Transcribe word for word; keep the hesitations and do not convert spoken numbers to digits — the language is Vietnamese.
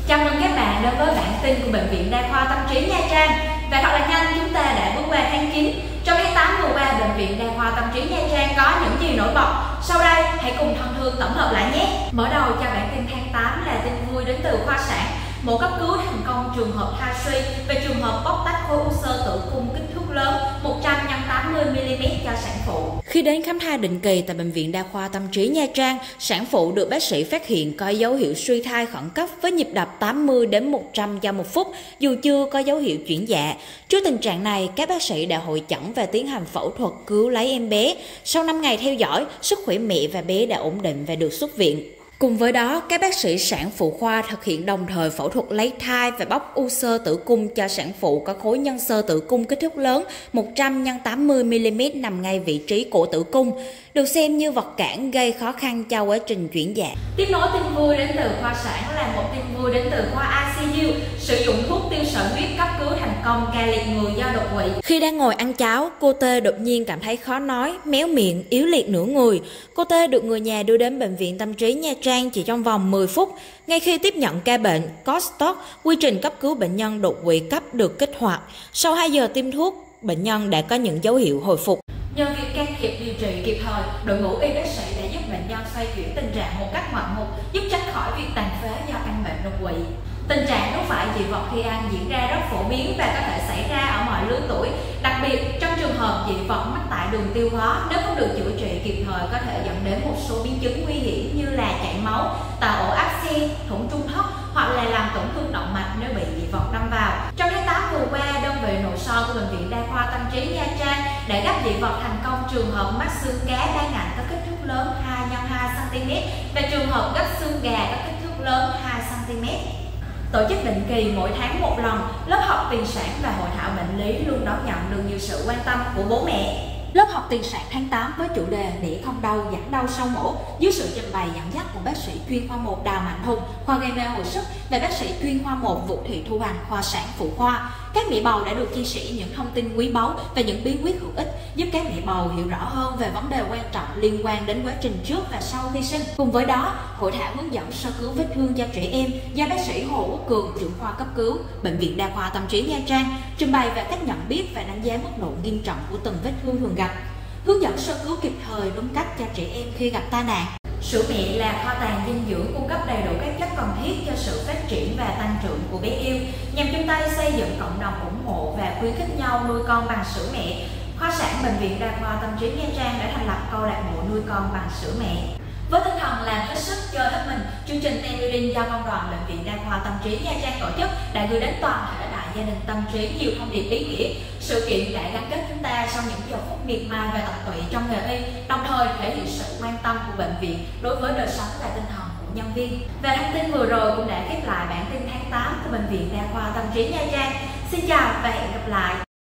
Chào mừng các bạn đến với bản tin của Bệnh viện Đa khoa Tâm trí Nha Trang. Và thật là nhanh, chúng ta đã bước qua tháng chín. Trong tháng tám vừa qua, Bệnh viện Đa khoa Tâm trí Nha Trang có những gì nổi bật? Sau đây, hãy cùng thân thương tổng hợp lại nhé. Mở đầu cho bản tin tháng tám là tin vui đến từ khoa sản. Mổ cấp cứu thành công trường hợp thai suy về trường hợp bóc tách khối u xơ tử cung kích thước lớn một trăm nhân tám mươi mi li mét cho sản phụ. Khi đến khám thai định kỳ tại Bệnh viện Đa khoa Tâm trí Nha Trang, sản phụ được bác sĩ phát hiện có dấu hiệu suy thai khẩn cấp với nhịp đập tám mươi đến một trăm cho một phút, dù chưa có dấu hiệu chuyển dạ. Trước tình trạng này, các bác sĩ đã hội chẩn và tiến hành phẫu thuật cứu lấy em bé. Sau năm ngày theo dõi, sức khỏe mẹ và bé đã ổn định và được xuất viện. Cùng với đó, các bác sĩ sản phụ khoa thực hiện đồng thời phẫu thuật lấy thai và bóc u xơ tử cung cho sản phụ có khối nhân xơ tử cung kích thước lớn một trăm nhân tám mươi mi li mét nằm ngay vị trí cổ tử cung, được xem như vật cản gây khó khăn cho quá trình chuyển dạ. Tiếp nối tin vui đến từ khoa sản là một tin vui đến từ khoa i xê u, sử dụng thuốc tiêu sợi huyết cấp cứu thành công ca liệt người do đột quỵ. Khi đang ngồi ăn cháo, cô T đột nhiên cảm thấy khó nói, méo miệng, yếu liệt nửa người. Cô T được người nhà đưa đến Bệnh viện Tâm trí Nha Trang chỉ trong vòng mười phút. Ngay khi tiếp nhận ca bệnh có stop, quy trình cấp cứu bệnh nhân đột quỵ cấp được kích hoạt. Sau hai giờ tiêm thuốc, bệnh nhân đã có những dấu hiệu hồi phục. Nhờ việc can thiệp điều trị kịp thời, đội ngũ y bác sĩ đã giúp bệnh nhân xoay chuyển tình trạng một cách ngoạn mục, giúp tránh khỏi việc tàn phế do căn bệnh đột quỵ. Tình trạng nuốt phải dị vật khi ăn diễn ra rất phổ biến và có thể xảy ra ở mọi lứa tuổi, đặc biệt trong trường hợp dị vật mắc tại đường tiêu hóa. Nếu không được chữa trị kịp thời, có thể dẫn đến một số biến chứng nguy hiểm như là chảy máu, tạo ổ áp xe, thủng trung thất hoặc là làm tổn thương động mạch nếu bị dị vật đâm vào. Trong tháng tám vừa qua, đơn vị nội soi của Bệnh viện Đa khoa Tâm trí Nha Trang đã gấp dị vật thành công trường hợp mắc xương cá đa ngạnh có kích thước lớn hai nhân hai xăng ti mét và trường hợp gấp xương gà có kích thước lớn hai xăng ti mét. Tổ chức định kỳ mỗi tháng một lần, lớp học tiền sản và hội thảo bệnh lý luôn đón nhận được nhiều sự quan tâm của bố mẹ. Lớp học tiền sản tháng tám với chủ đề Nỉ không đau, giảm đau sau mổ, dưới sự trình bày dẫn dắt của bác sĩ chuyên khoa một Đào Mạnh Hùng, khoa gây mê hồi sức và bác sĩ chuyên khoa một Vũ Thị Thu Hằng, khoa sản phụ khoa. Các mẹ bầu đã được chia sẻ những thông tin quý báu và những bí quyết hữu ích giúp các mẹ bầu hiểu rõ hơn về vấn đề quan trọng liên quan đến quá trình trước và sau khi sinh. Cùng với đó, hội thảo hướng dẫn sơ cứu vết thương cho trẻ em do bác sĩ Hồ Quốc Cường, trưởng khoa cấp cứu Bệnh viện Đa khoa Tâm trí Nha Trang trình bày về cách nhận biết và đánh giá mức độ nghiêm trọng của từng vết thương thường gặp, hướng dẫn sơ cứu kịp thời đúng cách cho trẻ em khi gặp tai nạn. Sữa mẹ là kho tàng dinh dưỡng cung cấp đầy đủ các chất cần thiết cho sự phát triển và tăng trưởng của bé yêu. Nhằm chung tay xây dựng cộng đồng ủng hộ và khuyến khích nhau nuôi con bằng sữa mẹ, khoa sản Bệnh viện Đa khoa Tâm trí Nha Trang đã thành lập câu lạc bộ nuôi con bằng sữa mẹ. Với tinh thần làm hết sức chơi hết mình, chương trình Team Building do Công đoàn Bệnh viện Đa khoa Tâm trí Nha Trang tổ chức đã gửi đến toàn thể đại gia đình tâm trí nhiều thông điệp ý nghĩa. Sự kiện đã gắn kết chúng ta sau những giờ phút miệt mài và tận tụy trong nghề y, đồng thời thể hiện sự quan tâm của bệnh viện đối với đời sống và tinh thần của nhân viên. Và thông tin vừa rồi cũng đã khép lại bản tin tháng tám của Bệnh viện Đa khoa Tâm trí Nha Trang. Xin chào và hẹn gặp lại.